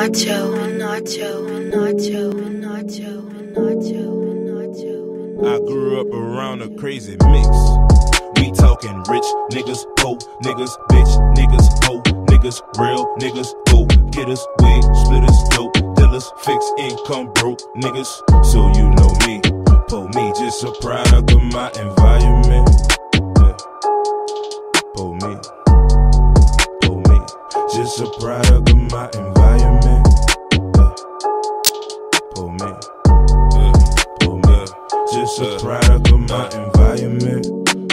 Penacho, Penacho, Penacho, Penacho, Penacho, Penacho. I grew up around a crazy mix. We talking rich niggas, po niggas, bitch niggas, ho niggas, real niggas, go getters, wig splitters, dope dealers, fixed income broke niggas. So you know me, po me, just a product of my environment. Yeah. Po me, just a product of my environment. Yeah. Po me, just a product of my environment.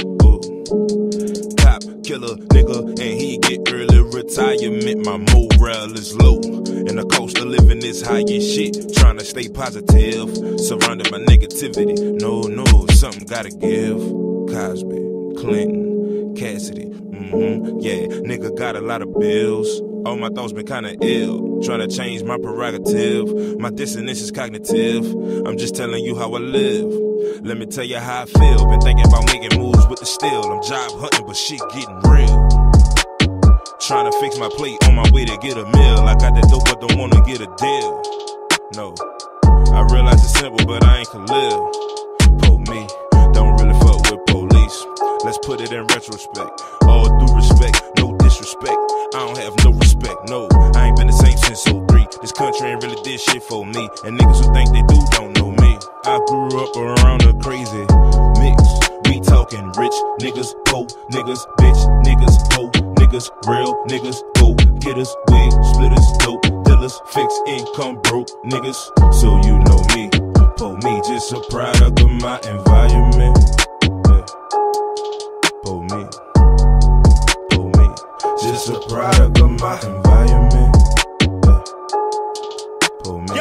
Cop, killer, nigga, and he get early retirement. My morale is low, and the cost of living is high as shit. Trying to stay positive, surrounded by negativity. No, something gotta give. Cosby, Clinton, Cassidy, yeah, nigga got a lot of bills. All my thoughts been kinda ill, trying to change my prerogative. My dissonance is cognitive, I'm just telling you how I live. Let me tell you how I feel, been thinking about making moves with the steel. I'm job hunting, but shit getting real. Trying to fix my plate on my way to get a meal. I got that dope, but don't wanna get a deal. No, I realize it's simple, but I ain't Khalil. Po me, don't really fuck with police. Let's put it in retrospect. All due respect, no disrespect. I don't have no respect, no. I ain't been the same since 03. This country ain't really did shit for me. And niggas who think they do don't know me. I grew up around a crazy mix. We talking rich niggas, po niggas, bitch niggas, ho niggas, real niggas, go getters, wig splitters, dope dealers, fixed income broke niggas. So you know me, po me, just a product of my environment. Yeah. Po me, just a product of my environment. Yeah. Po me,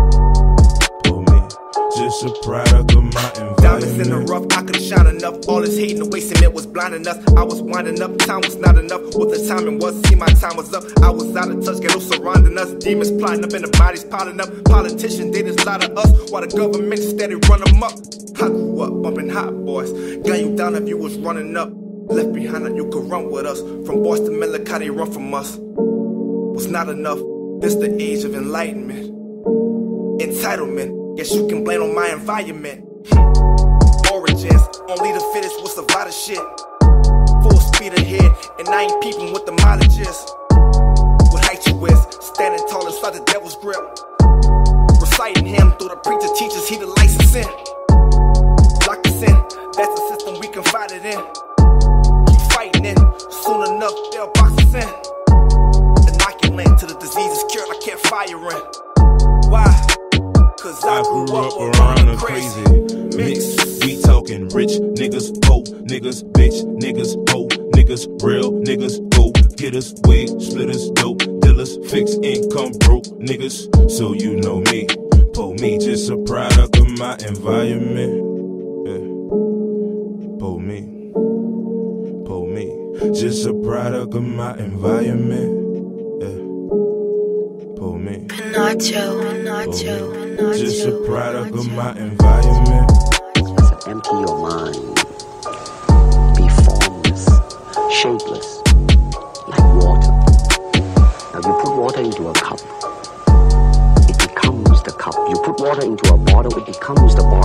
just a product of my environment. Diamonds in the rough, I couldn't shine enough. All this hate and the wasting it was blinding us. I was winding up, time was not enough. What the timing was, see my time was up. I was out of touch, ghetto surrounding us. Demons plotting up and the bodies piling up. Politicians, they just lie to us, while the government steady run them up. I grew up bumping hot boys, gun you down if you was running up. Left behind and you could run with us. From boys to Millica, they run from us. Was not enough, this the age of enlightenment. Entitlement, guess you can blame on my environment. Origins, only the fittest will survive the shit. Full speed ahead, and I ain't peeping what the mileage is. What height you is, standing tall inside the devil's grip. Reciting him through the preacher teachers, he the license in. Lock us in, that's the system we confided in. Soon enough, they'll box us in. Inoculant to the disease is cured, I can't fire in. Why? Cause I grew up around a crazy mix. We talking rich niggas, po niggas, bitch niggas, ho niggas, real niggas, go getters, wig splitters, dope dealers, fixed income broke niggas. So you know me, po me, just a product of my environment. Yeah. Po me, just a product of my environment. Yeah. Po me, Penacho, Penacho, Penacho, just a product of my environment. So empty your mind. Be formless, shapeless, like water. Now you put water into a cup, it becomes the cup. You put water into a bottle, it becomes the bottle.